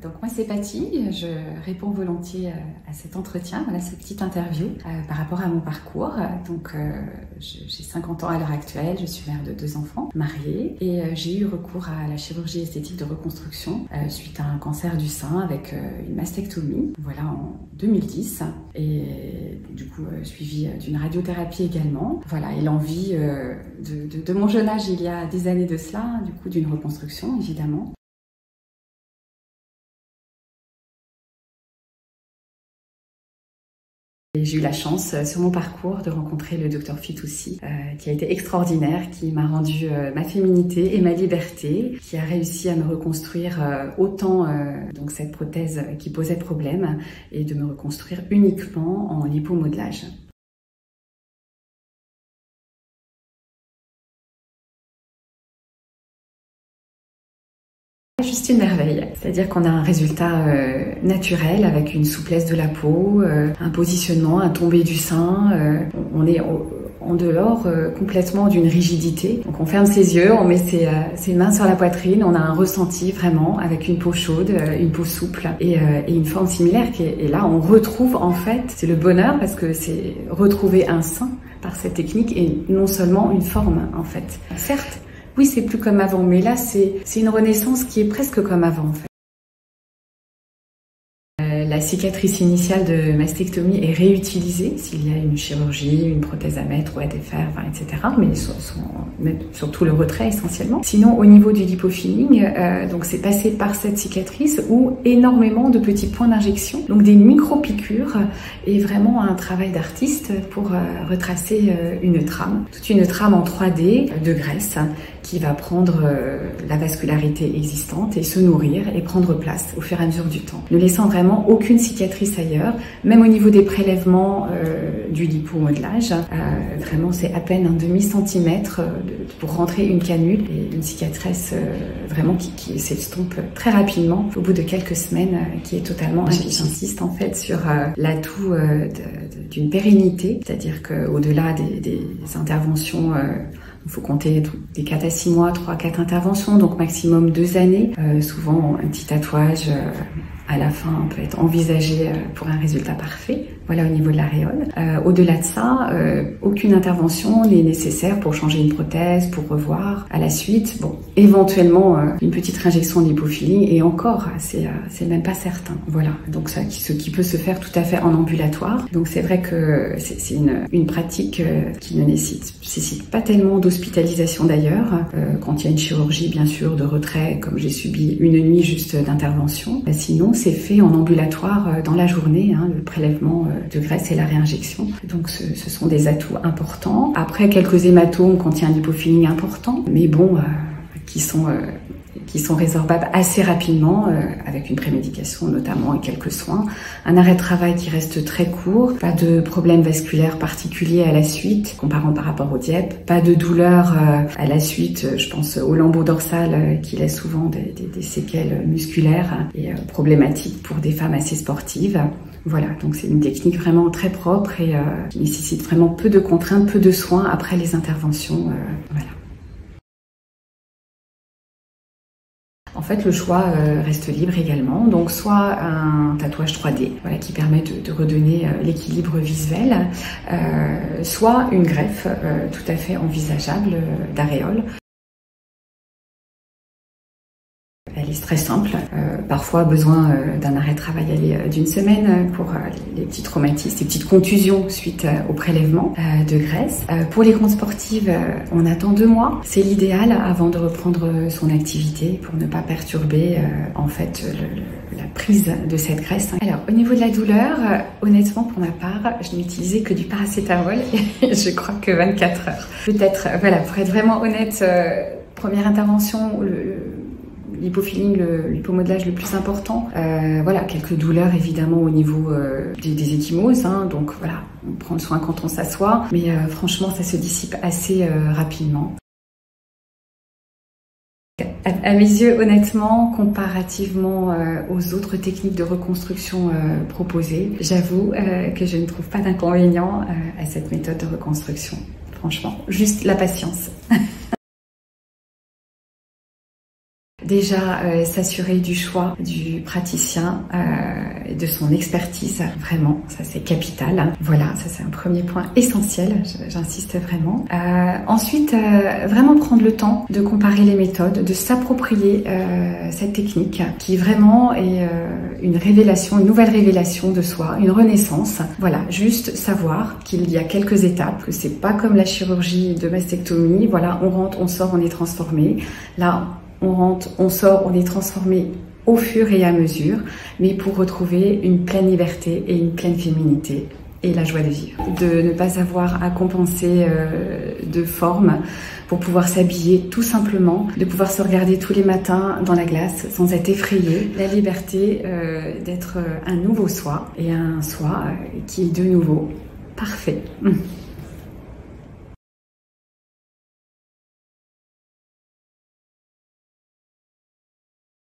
Donc moi c'est Paty, je réponds volontiers à cet entretien, à cette petite interview par rapport à mon parcours. Donc j'ai 50 ans à l'heure actuelle, je suis mère de 2 enfants, mariée, et j'ai eu recours à la chirurgie esthétique de reconstruction suite à un cancer du sein avec une mastectomie, voilà, en 2010, et du coup suivi d'une radiothérapie également. Voilà, et l'envie de mon jeune âge il y a des années de cela, du coup d'une reconstruction évidemment. J'ai eu la chance sur mon parcours de rencontrer le Dr Fitoussi, qui a été extraordinaire, qui m'a rendu ma féminité et ma liberté, qui a réussi à me reconstruire autant donc cette prothèse qui posait problème et de me reconstruire uniquement en lipomodelage. Juste une merveille, c'est-à-dire qu'on a un résultat naturel avec une souplesse de la peau, un positionnement, un tombé du sein, on est en dehors complètement d'une rigidité. Donc on ferme ses yeux, on met ses mains sur la poitrine, on a un ressenti vraiment avec une peau chaude, une peau souple et une forme similaire. Et là on retrouve en fait, c'est le bonheur parce que c'est retrouver un sein par cette technique et non seulement une forme en fait. Certes, oui, c'est plus comme avant, mais là, c'est une renaissance qui est presque comme avant, en fait. La cicatrice initiale de mastectomie est réutilisée s'il y a une chirurgie, une prothèse à mettre ou à défaire, enfin, etc. Mais surtout le retrait essentiellement. Sinon, au niveau du lipofilling, donc c'est passé par cette cicatrice où énormément de petits points d'injection, donc des micro-piqûres et vraiment un travail d'artiste pour retracer une trame. Toute une trame en 3D de graisse qui va prendre la vascularité existante et se nourrir et prendre place au fur et à mesure du temps, ne laissant vraiment aucune cicatrice ailleurs, même au niveau des prélèvements du lipomodelage. Vraiment, c'est à peine un demi-centimètre pour rentrer une canule et une cicatrice vraiment qui s'estompe très rapidement au bout de quelques semaines, qui est totalement j'insiste en fait sur l'atout d'une pérennité, c'est-à-dire qu'au-delà des interventions, il faut compter des 4 à 6 mois, 3-4 interventions, donc maximum 2 années. Souvent, un petit tatouage à la fin peut être envisagé pour un résultat parfait. Voilà, au niveau de l'aréole. Au-delà de ça, aucune intervention n'est nécessaire pour changer une prothèse, pour revoir à la suite. Bon, éventuellement une petite réinjection de lipofilling et encore, c'est même pas certain. Voilà, donc ça, ce qui peut se faire tout à fait en ambulatoire. Donc c'est vrai que c'est une pratique qui ne nécessite pas tellement d'hospitalisation d'ailleurs. Quand il y a une chirurgie, bien sûr, de retrait, comme j'ai subi une nuit juste d'intervention. Sinon, c'est fait en ambulatoire dans la journée, hein, le prélèvement de graisse et la réinjection. Donc ce sont des atouts importants. Après, quelques hématomes quand il y a un lipofilling important, mais bon, qui sont résorbables assez rapidement avec une prémédication notamment et quelques soins. Un arrêt de travail qui reste très court, pas de problème vasculaire particulier à la suite, comparant par rapport au DIEP, pas de douleur à la suite, je pense au lambeau dorsal qui laisse souvent des séquelles musculaires et problématiques pour des femmes assez sportives. Voilà, donc c'est une technique vraiment très propre et qui nécessite vraiment peu de contraintes, peu de soins après les interventions. Voilà. En fait, le choix reste libre également, donc soit un tatouage 3D, voilà, qui permet de redonner l'équilibre visuel, soit une greffe tout à fait envisageable d'aréole. Elle est très simple, parfois besoin d'un arrêt de travail d'une semaine pour les petits traumatismes, les petites contusions suite au prélèvement de graisse. Pour les grandes sportives, on attend 2 mois. C'est l'idéal avant de reprendre son activité pour ne pas perturber en fait la prise de cette graisse. Alors au niveau de la douleur, honnêtement pour ma part, je n'ai utilisé que du paracétamol et je crois que 24 heures. Peut-être, voilà, pour être vraiment honnête, première intervention, l'hypofilling, l'hypomodelage le plus important. Voilà, quelques douleurs évidemment au niveau des ecchymoses, hein, donc voilà, on prend soin quand on s'assoit, mais franchement ça se dissipe assez rapidement. À mes yeux, honnêtement, comparativement aux autres techniques de reconstruction proposées, j'avoue que je ne trouve pas d'inconvénient à cette méthode de reconstruction. Franchement, juste la patience. Déjà, s'assurer du choix du praticien, de son expertise, vraiment, ça c'est capital. Voilà, ça c'est un premier point essentiel, j'insiste vraiment. Ensuite, vraiment prendre le temps de comparer les méthodes, de s'approprier cette technique qui vraiment est une révélation, une nouvelle révélation de soi, une renaissance. Voilà, juste savoir qu'il y a quelques étapes, que c'est pas comme la chirurgie de mastectomie. Voilà, on rentre, on sort, on est transformé. Là, on rentre, on sort, on est transformé au fur et à mesure, mais pour retrouver une pleine liberté et une pleine féminité et la joie de vivre. De ne pas avoir à compenser de forme pour pouvoir s'habiller tout simplement, de pouvoir se regarder tous les matins dans la glace sans être effrayé. La liberté d'être un nouveau soi et un soi qui est de nouveau parfait.